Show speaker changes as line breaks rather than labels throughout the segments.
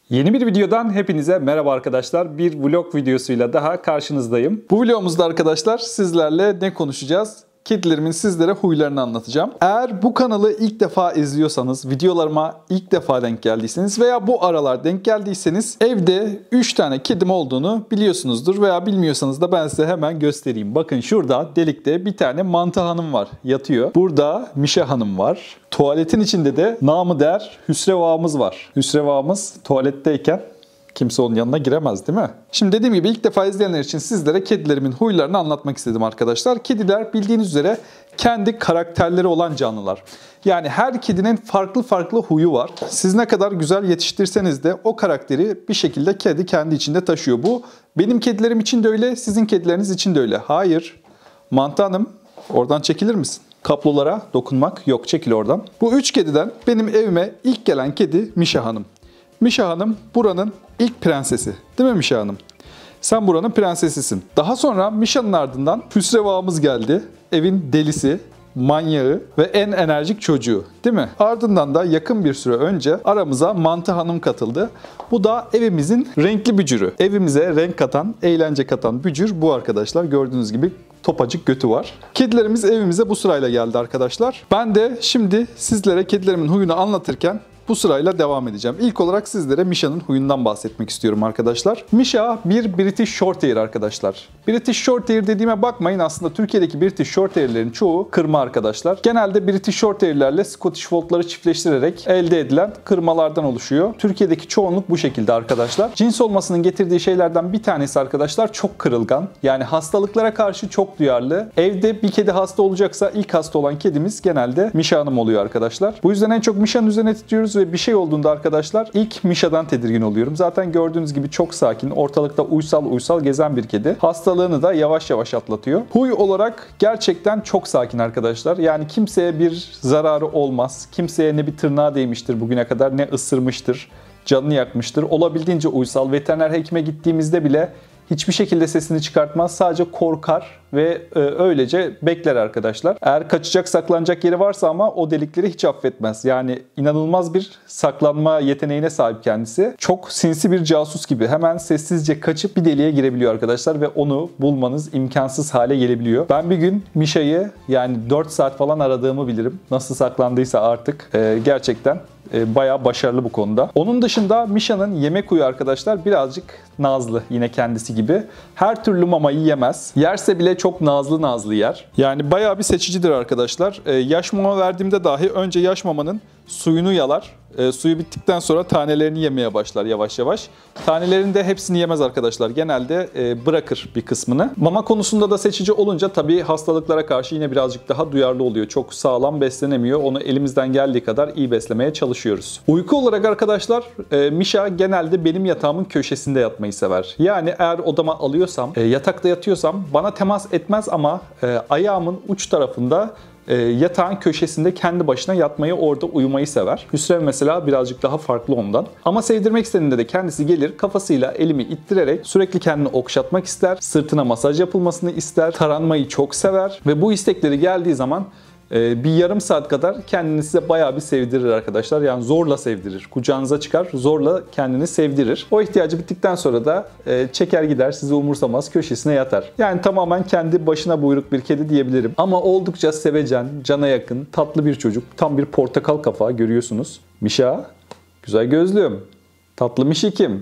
Yeni bir videodan hepinize merhaba arkadaşlar. Bir vlog videosuyla daha karşınızdayım. Bu videomuzda arkadaşlar sizlerle ne konuşacağız? Kedilerimin sizlere huylarını anlatacağım. Eğer bu kanalı ilk defa izliyorsanız, videolarıma ilk defa denk geldiyseniz veya bu aralar denk geldiyseniz evde 3 tane kedim olduğunu biliyorsunuzdur veya bilmiyorsanız da ben size hemen göstereyim. Bakın şurada delikte bir tane Mantı Hanım var, yatıyor. Burada Mişa Hanım var. Tuvaletin içinde de namı değer Hüsrev Ağamız var. Hüsrev Ağamız tuvaletteyken kimse onun yanına giremez değil mi? Şimdi dediğim gibi ilk defa izleyenler için sizlere kedilerimin huylarını anlatmak istedim arkadaşlar. Kediler bildiğiniz üzere kendi karakterleri olan canlılar. Yani her kedinin farklı farklı huyu var. Siz ne kadar güzel yetiştirseniz de o karakteri bir şekilde kedi kendi içinde taşıyor. Bu benim kedilerim için de öyle, sizin kedileriniz için de öyle. Hayır. Mantı Hanım, oradan çekilir misin? Kaplulara dokunmak yok, çekil oradan. Bu 3 kediden benim evime ilk gelen kedi Mişa Hanım. Mişa Hanım buranın ilk prensesi. Değil mi Mişa Hanım? Sen buranın prensesisin. Daha sonra Mişa'nın ardından Hüsrev Ağamız geldi. Evin delisi, manyağı ve en enerjik çocuğu. Değil mi? Ardından da yakın bir süre önce aramıza Mantı Hanım katıldı. Bu da evimizin renkli bücürü. Evimize renk katan, eğlence katan bücür bu arkadaşlar. Gördüğünüz gibi topacık götü var. Kedilerimiz evimize bu sırayla geldi arkadaşlar. Ben de şimdi sizlere kedilerimin huyunu anlatırken bu sırayla devam edeceğim. İlk olarak sizlere Mişa'nın huyundan bahsetmek istiyorum arkadaşlar. Mişa bir British Shorthair arkadaşlar. British Shorthair dediğime bakmayın, aslında Türkiye'deki British Shorthair'lerin çoğu kırma arkadaşlar. Genelde British Shorthair'lerle Scottish Fold'ları çiftleştirerek elde edilen kırmalardan oluşuyor. Türkiye'deki çoğunluk bu şekilde arkadaşlar. Cins olmasının getirdiği şeylerden bir tanesi arkadaşlar çok kırılgan. Yani hastalıklara karşı çok duyarlı. Evde bir kedi hasta olacaksa ilk hasta olan kedimiz genelde Mişa Hanım oluyor arkadaşlar. Bu yüzden en çok Mişa'nın üzerine titriyoruz ve bir şey olduğunda arkadaşlar ilk Mişa'dan tedirgin oluyorum. Zaten gördüğünüz gibi çok sakin, ortalıkta uysal gezen bir kedi. Hastalığını da yavaş yavaş atlatıyor. Huy olarak gerçekten çok sakin arkadaşlar. Yani kimseye bir zararı olmaz. Kimseye ne bir tırnağı değmiştir bugüne kadar, ne ısırmıştır, canını yakmıştır. Olabildiğince uysal. Veteriner hekime gittiğimizde bile hiçbir şekilde sesini çıkartmaz. Sadece korkar ve öylece bekler arkadaşlar. Eğer kaçacak, saklanacak yeri varsa ama o delikleri hiç affetmez. Yani inanılmaz bir saklanma yeteneğine sahip kendisi. Çok sinsi bir casus gibi. Hemen sessizce kaçıp bir deliğe girebiliyor arkadaşlar ve onu bulmanız imkansız hale gelebiliyor. Ben bir gün Mişa'yı yani 4 saat falan aradığımı bilirim. Nasıl saklandıysa artık gerçekten bayağı başarılı bu konuda. Onun dışında Mişa'nın yemek huyu arkadaşlar birazcık nazlı, yine kendisi gibi. Her türlü mamayı yemez. Yerse bile çok nazlı yer. Yani bayağı bir seçicidir arkadaşlar. Yaş mama verdiğimde dahi önce yaş mamanın suyunu yalar. Suyu bittikten sonra tanelerini yemeye başlar yavaş yavaş. Tanelerini de hepsini yemez arkadaşlar. Genelde bırakır bir kısmını. Mama konusunda da seçici olunca tabii hastalıklara karşı yine birazcık daha duyarlı oluyor. Çok sağlam beslenemiyor. Onu elimizden geldiği kadar iyi beslemeye çalışıyoruz. Uyku olarak arkadaşlar Mişa genelde benim yatağımın köşesinde yatmayı sever. Yani eğer odama alıyorsam, yatakta yatıyorsam bana temas etmez ama ayağımın uç tarafında yatağın köşesinde kendi başına yatmayı, orada uyumayı sever. Hüsrev mesela birazcık daha farklı ondan. Ama sevdirmek istediğinde de kendisi gelir, kafasıyla elimi ittirerek sürekli kendini okşatmak ister. Sırtına masaj yapılmasını ister. Taranmayı çok sever. Ve bu istekleri geldiği zaman bir yarım saat kadar kendini size bayağı bir sevdirir arkadaşlar. Yani zorla sevdirir. Kucağınıza çıkar, zorla kendini sevdirir. O ihtiyacı bittikten sonra da çeker gider, sizi umursamaz, köşesine yatar. Yani tamamen kendi başına buyruk bir kedi diyebilirim. Ama oldukça sevecen, cana yakın, tatlı bir çocuk. Tam bir portakal kafa görüyorsunuz. Mişa, güzel gözlüm. Tatlı Mişikim.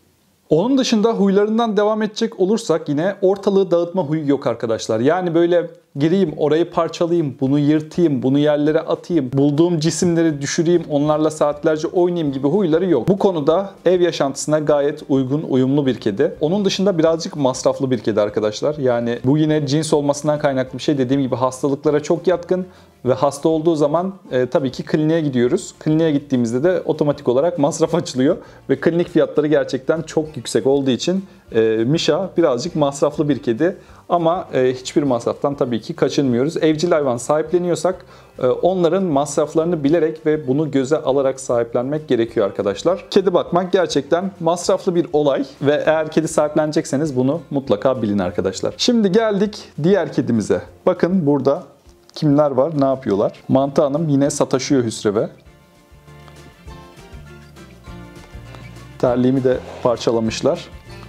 Onun dışında huylarından devam edecek olursak yine ortalığı dağıtma huyu yok arkadaşlar. Yani böyle gireyim, orayı parçalayayım, bunu yırtayım, bunu yerlere atayım, bulduğum cisimleri düşüreyim, onlarla saatlerce oynayayım gibi huyları yok. Bu konuda ev yaşantısına gayet uygun, uyumlu bir kedi. Onun dışında birazcık masraflı bir kedi arkadaşlar. Yani bu yine cins olmasından kaynaklı bir şey. Dediğim gibi hastalıklara çok yatkın ve hasta olduğu zaman tabii ki kliniğe gidiyoruz. Kliniğe gittiğimizde de otomatik olarak masraf açılıyor ve klinik fiyatları gerçekten çok yüksek olduğu için Mişa birazcık masraflı bir kedi. Ama hiçbir masraftan tabii ki kaçınmıyoruz. Evcil hayvan sahipleniyorsak onların masraflarını bilerek ve bunu göze alarak sahiplenmek gerekiyor arkadaşlar. Kedi bakmak gerçekten masraflı bir olay ve eğer kedi sahiplenecekseniz bunu mutlaka bilin arkadaşlar. Şimdi geldik diğer kedimize. Bakın burada kimler var, ne yapıyorlar? Mantı Hanım yine sataşıyor Hüsrev'e. Terliğimi de parçalamışlar.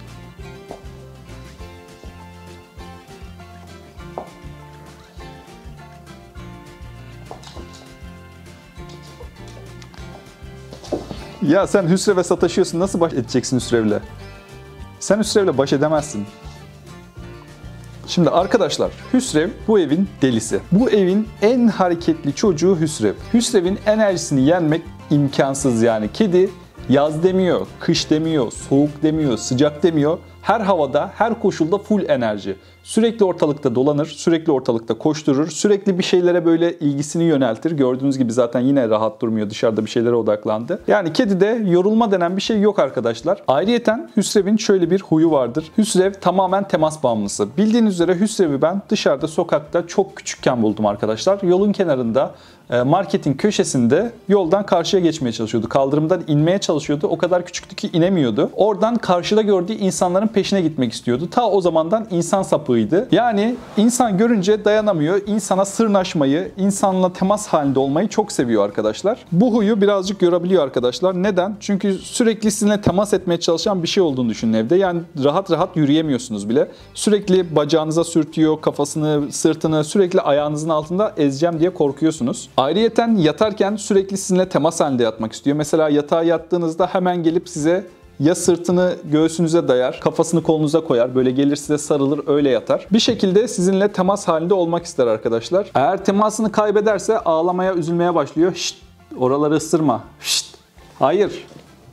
Ya sen Hüsrev'e sataşıyorsun. Nasıl baş edeceksin Hüsrev'le? Sen Hüsrev'le baş edemezsin. Şimdi arkadaşlar, Hüsrev bu evin delisi. Bu evin en hareketli çocuğu Hüsrev. Hüsrev'in enerjisini yenmek imkansız yani. Kedi yaz demiyor, kış demiyor, soğuk demiyor, sıcak demiyor. Her havada, her koşulda full enerji. Sürekli ortalıkta dolanır, sürekli ortalıkta koşturur, sürekli bir şeylere böyle ilgisini yöneltir. Gördüğünüz gibi zaten yine rahat durmuyor, dışarıda bir şeylere odaklandı. Yani kedide yorulma denen bir şey yok arkadaşlar. Ayrıyeten Hüsrev'in şöyle bir huyu vardır. Hüsrev tamamen temas bağımlısı. Bildiğiniz üzere Hüsrev'i ben dışarıda, sokakta çok küçükken buldum arkadaşlar. Yolun kenarında, marketin köşesinde yoldan karşıya geçmeye çalışıyordu. Kaldırımdan inmeye çalışıyordu. O kadar küçüktü ki inemiyordu. Oradan karşıda gördüğü insanların peşine gitmek istiyordu. Ta o zamandan insan sapığıydı. Yani insan görünce dayanamıyor. İnsana sırnaşmayı, insanla temas halinde olmayı çok seviyor arkadaşlar. Bu huyu birazcık yorabiliyor arkadaşlar. Neden? Çünkü sürekli sizinle temas etmeye çalışan bir şey olduğunu düşünün evde. Yani rahat rahat yürüyemiyorsunuz bile. Sürekli bacağınıza sürtüyor, kafasını, sırtını sürekli ayağınızın altında ezeceğim diye korkuyorsunuz. Ayrıyeten yatarken sürekli sizinle temas halinde yatmak istiyor. Mesela yatağa yattığınızda hemen gelip size ya sırtını göğsünüze dayar, kafasını kolunuza koyar, böyle gelir size sarılır, öyle yatar. Bir şekilde sizinle temas halinde olmak ister arkadaşlar. Eğer temasını kaybederse ağlamaya, üzülmeye başlıyor. Şşt, oraları ısırma. Şşt, hayır.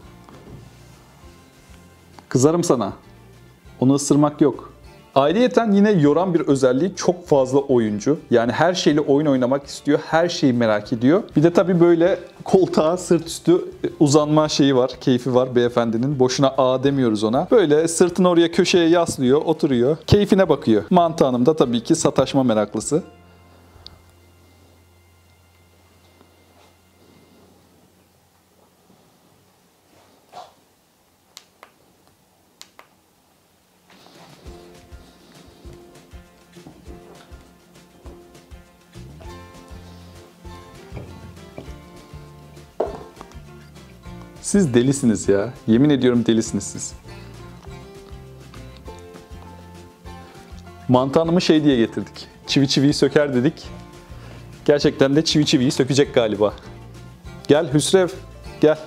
Kızarım sana. Onu ısırmak yok. Ayrıyeten yine yoran bir özelliği, çok fazla oyuncu. Yani her şeyle oyun oynamak istiyor, her şeyi merak ediyor. Bir de tabii böyle koltuğa sırt üstü uzanma şeyi var, keyfi var beyefendinin. Boşuna ağa demiyoruz ona. Böyle sırtını oraya köşeye yaslıyor, oturuyor, keyfine bakıyor. Mantı Hanım da tabii ki sataşma meraklısı. Siz delisiniz ya. Yemin ediyorum delisiniz siz. Mantı Hanım'ı şey diye getirdik. Çivi çiviyi söker dedik. Gerçekten de çivi çiviyi sökecek galiba. Gel Hüsrev, gel.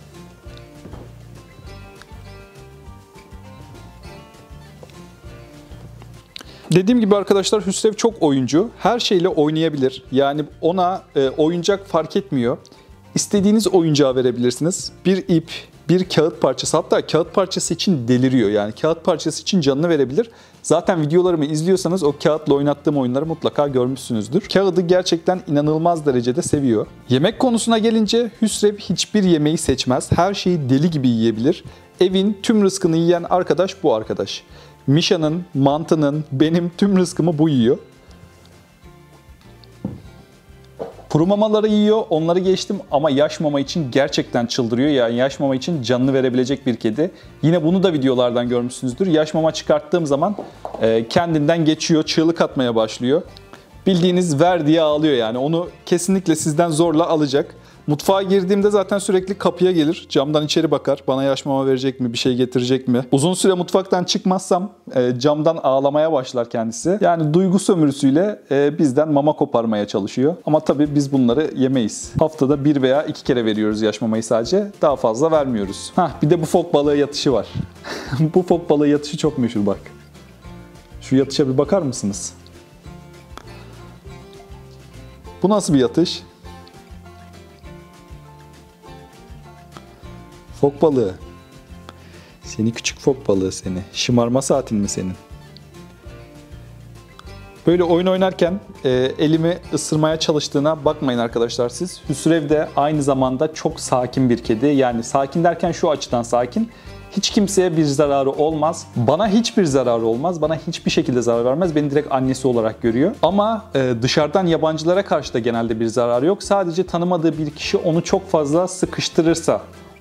Dediğim gibi arkadaşlar, Hüsrev çok oyuncu. Her şeyle oynayabilir. Yani ona oyuncak fark etmiyor. İstediğiniz oyuncağı verebilirsiniz. Bir ip, bir kağıt parçası, hatta kağıt parçası için deliriyor. Yani kağıt parçası için canını verebilir. Zaten videolarımı izliyorsanız o kağıtla oynattığım oyunları mutlaka görmüşsünüzdür. Kağıdı gerçekten inanılmaz derecede seviyor. Yemek konusuna gelince Hüsrev hiçbir yemeği seçmez. Her şeyi deli gibi yiyebilir. Evin tüm rızkını yiyen arkadaş bu arkadaş. Mişa'nın, Mantı'nın, benim tüm rızkımı bu yiyor. Kuru mamaları yiyor, onları geçtim ama yaş mama için gerçekten çıldırıyor. Yani yaş mama için canını verebilecek bir kedi. Yine bunu da videolardan görmüşsünüzdür. Yaş mama çıkarttığım zaman kendinden geçiyor, çığlık atmaya başlıyor. Bildiğiniz ver diye ağlıyor yani. Onu kesinlikle sizden zorla alacak. Mutfağa girdiğimde zaten sürekli kapıya gelir. Camdan içeri bakar. Bana yaş mama verecek mi? Bir şey getirecek mi? Uzun süre mutfaktan çıkmazsam camdan ağlamaya başlar kendisi. Yani duygu sömürüsüyle bizden mama koparmaya çalışıyor. Ama tabii biz bunları yemeyiz. Haftada 1 veya 2 kere veriyoruz yaş mamayı sadece. Daha fazla vermiyoruz. Bir de bu fok balığı yatışı var. Bu fok balığı yatışı çok meşhur bak. Şu yatışa bir bakar mısınız? Bu nasıl bir yatış? Fok balığı. Seni küçük fok balığı seni. Şımarma saatin mi senin? Böyle oyun oynarken elimi ısırmaya çalıştığına bakmayın arkadaşlar siz. Hüsrev de aynı zamanda çok sakin bir kedi. Yani sakin derken şu açıdan sakin. Hiç kimseye bir zararı olmaz. Bana hiçbir zararı olmaz. Bana hiçbir şekilde zarar vermez. Beni direkt annesi olarak görüyor. Ama dışarıdan yabancılara karşı da genelde bir zararı yok. Sadece tanımadığı bir kişi onu çok fazla sıkıştırırsa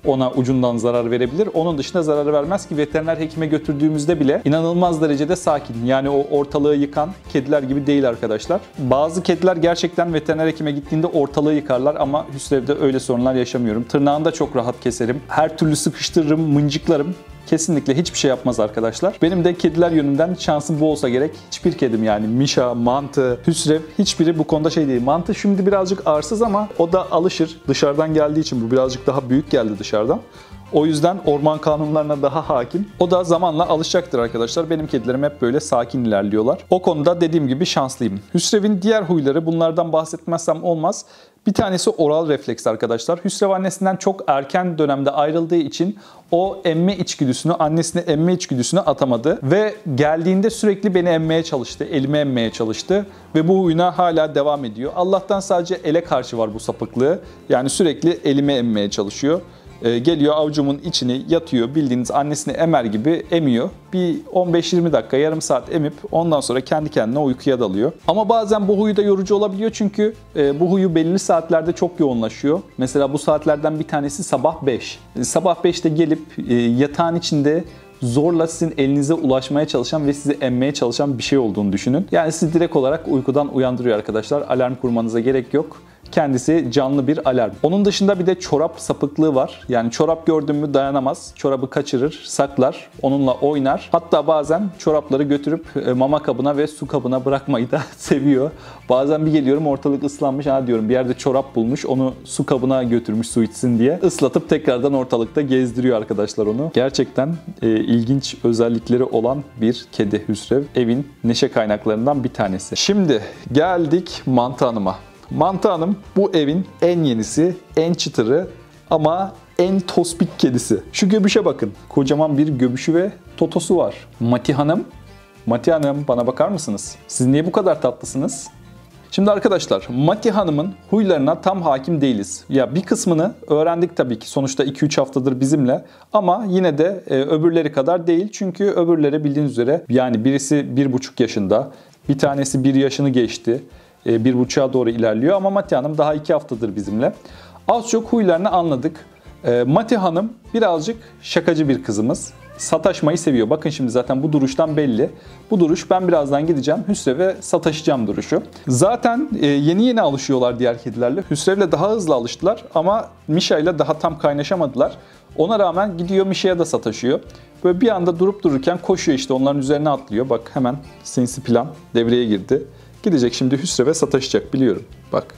ona ucundan zarar verebilir. Onun dışında zarar vermez ki veteriner hekime götürdüğümüzde bile inanılmaz derecede sakin. Yani o ortalığı yıkan kediler gibi değil arkadaşlar. Bazı kediler gerçekten veteriner hekime gittiğinde ortalığı yıkarlar ama Hüsrev'de öyle sorunlar yaşamıyorum. Tırnağını da çok rahat keserim. Her türlü sıkıştırırım, mıncıklarım. Kesinlikle hiçbir şey yapmaz arkadaşlar. Benim de kediler yönünden şansım bu olsa gerek. Hiçbir kedim yani Mişa, Mantı, Hüsrev hiçbiri bu konuda şey değil. Mantı şimdi birazcık arsız ama o da alışır. Dışarıdan geldiği için bu birazcık daha büyük geldi dışarıdan. O yüzden orman kanunlarına daha hakim. O da zamanla alışacaktır arkadaşlar. Benim kedilerim hep böyle sakin ilerliyorlar. O konuda dediğim gibi şanslıyım. Hüsrev'in diğer huyları, bunlardan bahsetmezsem olmaz. Bir tanesi oral refleks arkadaşlar. Hüsrev annesinden çok erken dönemde ayrıldığı için o emme içgüdüsünü, annesine emme içgüdüsünü atamadı. Ve geldiğinde sürekli beni emmeye çalıştı, elime emmeye çalıştı. Ve bu huyuna hala devam ediyor. Allah'tan sadece ele karşı var bu sapıklığı. Yani sürekli elime emmeye çalışıyor. Geliyor avucumun içini yatıyor, bildiğiniz annesini emer gibi emiyor. Bir 15-20 dakika, yarım saat emip ondan sonra kendi kendine uykuya dalıyor. Ama bazen bu huyu da yorucu olabiliyor çünkü bu huyu belirli saatlerde çok yoğunlaşıyor. Mesela bu saatlerden bir tanesi sabah 5. Sabah 5'te gelip yatağın içinde zorla sizin elinize ulaşmaya çalışan ve sizi emmeye çalışan bir şey olduğunu düşünün. Yani sizi direkt olarak uykudan uyandırıyor arkadaşlar. Alarm kurmanıza gerek yok. Kendisi canlı bir alarm. Onun dışında bir de çorap sapıklığı var. Yani çorap gördün mü dayanamaz. Çorabı kaçırır, saklar, onunla oynar. Hatta bazen çorapları götürüp mama kabına ve su kabına bırakmayı da seviyor. Bazen bir geliyorum ortalık ıslanmış. Ha diyorum bir yerde çorap bulmuş, onu su kabına götürmüş su içsin diye. Islatıp tekrardan ortalıkta gezdiriyor arkadaşlar onu. Gerçekten ilginç özellikleri olan bir kedi Hüsrev. Evin neşe kaynaklarından bir tanesi. Şimdi geldik Mantı Hanım'a. Mantı Hanım bu evin en yenisi, en çıtırı ama en tospik kedisi. Şu göbüşe bakın. Kocaman bir göbüşü ve totosu var. Mati Hanım, Mati Hanım bana bakar mısınız? Siz niye bu kadar tatlısınız? Şimdi arkadaşlar Mati Hanım'ın huylarına tam hakim değiliz. Ya bir kısmını öğrendik tabii ki. Sonuçta 2-3 haftadır bizimle. Ama yine de öbürleri kadar değil. Çünkü öbürleri bildiğiniz üzere yani birisi 1,5 yaşında, bir tanesi 1 yaşını geçti. 1,5'a doğru ilerliyor ama Mati Hanım daha 2 haftadır bizimle. Az çok huylarını anladık. Mati Hanım birazcık şakacı bir kızımız. Sataşmayı seviyor. Bakın şimdi zaten bu duruştan belli. Bu duruş ben birazdan gideceğim Hüsrev'e sataşacağım duruşu. Zaten yeni alışıyorlar diğer kedilerle. Hüsrev'le daha hızlı alıştılar ama Mişa ile daha tam kaynaşamadılar. Ona rağmen gidiyor Mişa'ya da sataşıyor. Böyle bir anda durup dururken koşuyor işte onların üzerine atlıyor. Bak hemen sinsi plan devreye girdi. Gidecek şimdi Hüsrev'e sataşacak biliyorum. Bak.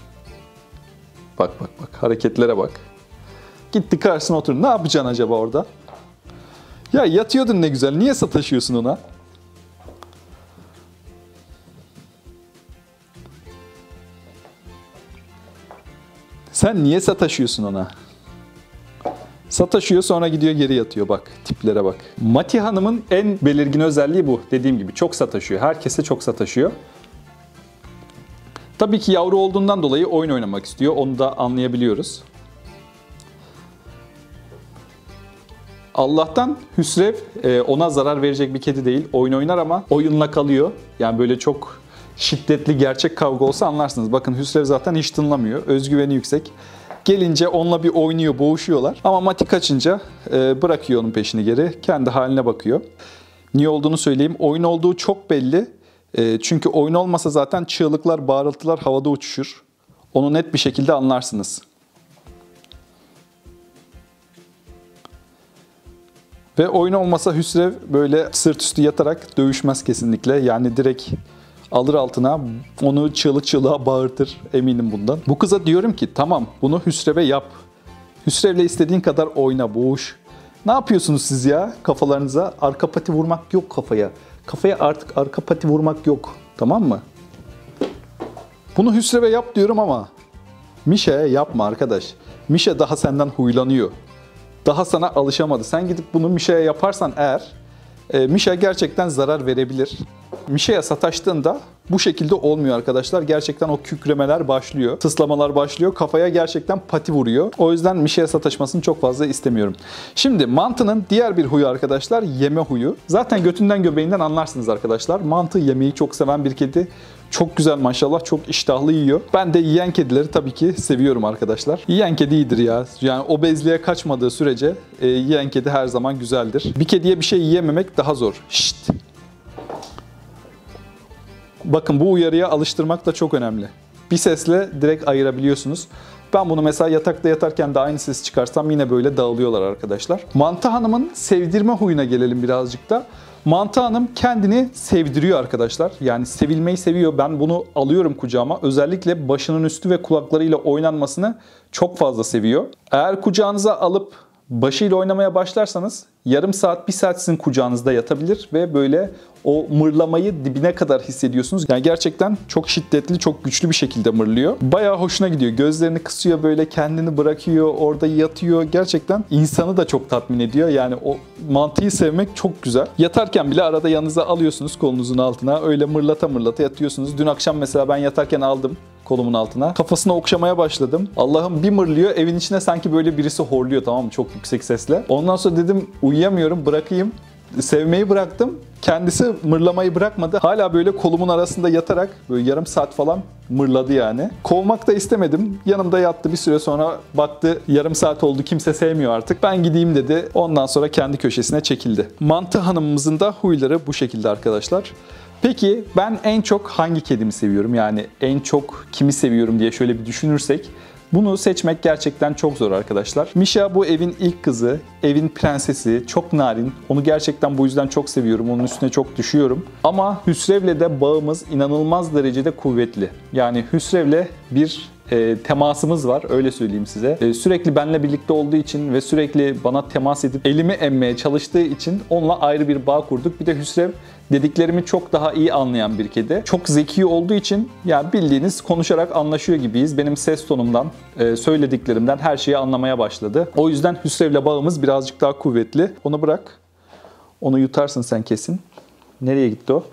Bak hareketlere bak. Gitti karşısına oturdu. Ne yapacaksın acaba orada? Ya yatıyordun ne güzel. Niye sataşıyorsun ona? Sen niye sataşıyorsun ona? Sataşıyor sonra gidiyor geri yatıyor bak. Tiplere bak. Mati Hanım'ın en belirgin özelliği bu. Dediğim gibi çok sataşıyor. Herkese çok sataşıyor. Tabii ki yavru olduğundan dolayı oyun oynamak istiyor. Onu da anlayabiliyoruz. Allah'tan Hüsrev ona zarar verecek bir kedi değil. Oyun oynar ama oyunla kalıyor. Yani böyle çok şiddetli gerçek kavga olsa anlarsınız. Bakın Hüsrev zaten hiç tınlamıyor. Özgüveni yüksek. Gelince onunla bir oynuyor, boğuşuyorlar. Ama Mati kaçınca bırakıyor onun peşini geri. Kendi haline bakıyor. Niye olduğunu söyleyeyim. Oyun olduğu çok belli. Çünkü oyun olmasa zaten çığlıklar, bağırıltılar havada uçuşur. Onu net bir şekilde anlarsınız. Ve oyun olmasa Hüsrev böyle sırt üstü yatarak dövüşmez kesinlikle. Yani direkt alır altına onu çığlık çığlığa bağırtır eminim bundan. Bu kıza diyorum ki tamam bunu Hüsrev'e yap. Hüsrev'le istediğin kadar oyna, boğuş. Ne yapıyorsunuz siz ya kafalarınıza? Arka pati vurmak yok kafaya. Kafaya artık arka pati vurmak yok. Tamam mı? Bunu Hüsrev'e yap diyorum ama Mişa'ya yapma arkadaş. Mişa daha senden huylanıyor. Daha sana alışamadı. Sen gidip bunu Mişa'ya yaparsan eğer Mişa gerçekten zarar verebilir. Mişa'ya sataştığında bu şekilde olmuyor arkadaşlar. Gerçekten o kükremeler başlıyor. Tıslamalar başlıyor. Kafaya gerçekten pati vuruyor. O yüzden Mişa'ya sataşmasını çok fazla istemiyorum. Şimdi Mantı'nın diğer bir huyu arkadaşlar yeme huyu. Zaten götünden göbeğinden anlarsınız arkadaşlar. Mantı yemeği çok seven bir kedi. Çok güzel maşallah, çok iştahlı yiyor. Ben de yiyen kedileri tabii ki seviyorum arkadaşlar. Yiyen kedi iyidir ya. Yani obezliğe kaçmadığı sürece yiyen kedi her zaman güzeldir. Bir kediye bir şey yiyememek daha zor. Şşt. Bakın bu uyarıya alıştırmak da çok önemli. Bir sesle direkt ayırabiliyorsunuz. Ben bunu mesela yatakta yatarken de aynı sesi çıkarsam yine böyle dağılıyorlar arkadaşlar. Mantı Hanım'ın sevdirme huyuna gelelim birazcık da. Mantı Hanım kendini sevdiriyor arkadaşlar. Yani sevilmeyi seviyor. Ben bunu alıyorum kucağıma. Özellikle başının üstü ve kulaklarıyla oynanmasını çok fazla seviyor. Eğer kucağınıza alıp başıyla oynamaya başlarsanız yarım saat, 1 saat sizin kucağınızda yatabilir ve böyle o mırlamayı dibine kadar hissediyorsunuz. Yani gerçekten çok şiddetli, çok güçlü bir şekilde mırlıyor. Bayağı hoşuna gidiyor. Gözlerini kısıyor, böyle kendini bırakıyor, orada yatıyor. Gerçekten insanı da çok tatmin ediyor. Yani o mantıyı sevmek çok güzel. Yatarken bile arada yanınıza alıyorsunuz kolunuzun altına. Öyle mırlata mırlata yatıyorsunuz. Dün akşam mesela ben yatarken aldım kolumun altına. Kafasına okşamaya başladım. Allah'ım bir mırlıyor. Evin içine sanki böyle birisi horluyor, tamam mı? Çok yüksek sesle. Ondan sonra dedim uyuyamıyorum, bırakayım. Sevmeyi bıraktım. Kendisi mırlamayı bırakmadı. Hala böyle kolumun arasında yatarak böyle yarım saat falan mırladı yani. Kovmak da istemedim. Yanımda yattı, bir süre sonra baktı yarım saat oldu, kimse sevmiyor artık. Ben gideyim dedi. Ondan sonra kendi köşesine çekildi. Mantı Hanım'ımızın da huyları bu şekilde arkadaşlar. Peki ben en çok hangi kedimi seviyorum? Yani en çok kimi seviyorum diye şöyle bir düşünürsek bunu seçmek gerçekten çok zor arkadaşlar. Misha bu evin ilk kızı, evin prensesi, çok narin. Onu gerçekten bu yüzden çok seviyorum, onun üstüne çok düşüyorum. Ama Hüsrev'le de bağımız inanılmaz derecede kuvvetli. Yani Hüsrev'le bir temasımız var, öyle söyleyeyim size. Sürekli benimle birlikte olduğu için ve sürekli bana temas edip elimi emmeye çalıştığı için onunla ayrı bir bağ kurduk. Bir de Hüsrev dediklerimi çok daha iyi anlayan bir kedi. Çok zeki olduğu için yani bildiğiniz konuşarak anlaşıyor gibiyiz. Benim ses tonumdan, söylediklerimden her şeyi anlamaya başladı. O yüzden Hüsrev'le bağımız birazcık daha kuvvetli. Onu bırak. Onu yutarsın sen kesin. Nereye gitti o?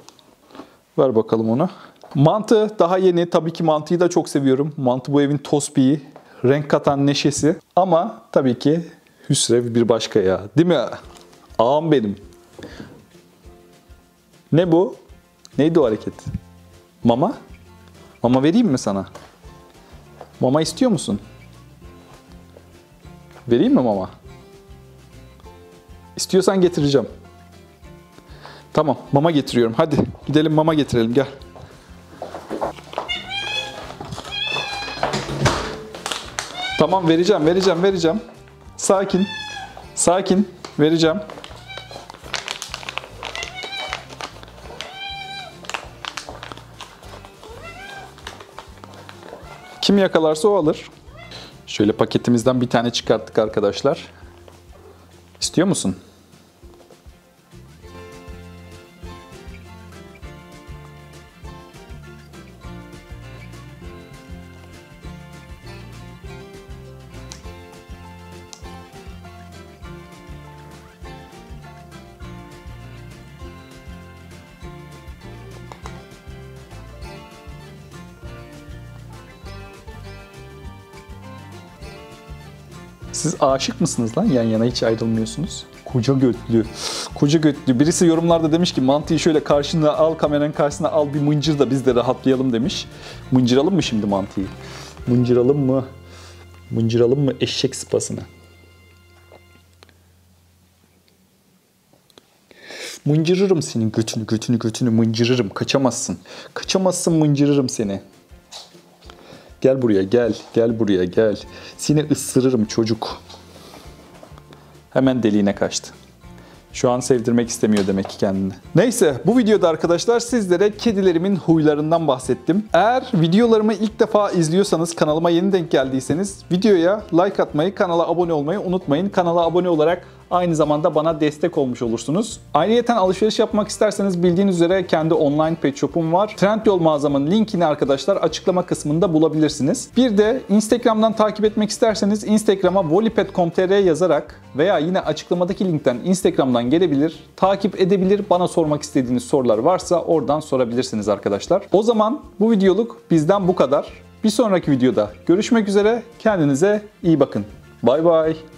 Ver bakalım onu. Mantı daha yeni. Tabii ki mantıyı da çok seviyorum. Mantı bu evin tospiği. Renk katan neşesi. Ama tabii ki Hüsrev bir başka ya. Değil mi? Ağam benim. Ne bu? Neydi o hareket? Mama? Mama vereyim mi sana? Mama istiyor musun? Vereyim mi mama? İstiyorsan getireceğim. Tamam, mama getiriyorum. Hadi gidelim mama getirelim, gel. Tamam, vereceğim. Sakin. Sakin. Vereceğim. Kim yakalarsa o alır. Şöyle paketimizden bir tane çıkarttık arkadaşlar. İstiyor musun? Siz aşık mısınız lan? Yan yana hiç ayrılmıyorsunuz. Koca götlü. Koca götlü. Birisi yorumlarda demiş ki mantıyı şöyle karşına al, kameranın karşısına al bir mıncır da biz de rahatlayalım demiş. Mıncıralım mı şimdi mantıyı? Mıncıralım mı? Mıncıralım mı eşek sıpasını? Mıncırırım senin götünü mıncırırım. Kaçamazsın. Kaçamazsın, mıncırırım seni. Gel buraya gel. Seni ısırırım çocuk. Hemen deliğine kaçtı. Şu an sevdirmek istemiyor demek ki kendini. Neyse, bu videoda arkadaşlar sizlere kedilerimin huylarından bahsettim. Eğer videolarımı ilk defa izliyorsanız, kanalıma yeni denk geldiyseniz videoya like atmayı, kanala abone olmayı unutmayın. Kanala abone olarak aynı zamanda bana destek olmuş olursunuz. Ayrıyeten alışveriş yapmak isterseniz bildiğiniz üzere kendi online pet shop'um var. Trendyol mağazamın linkini arkadaşlar açıklama kısmında bulabilirsiniz. Bir de Instagram'dan takip etmek isterseniz Instagram'a volipet.com.tr yazarak veya yine açıklamadaki linkten Instagram'dan gelebilir, takip edebilir, bana sormak istediğiniz sorular varsa oradan sorabilirsiniz arkadaşlar. O zaman bu videoluk bizden bu kadar. Bir sonraki videoda görüşmek üzere. Kendinize iyi bakın. Bay bay.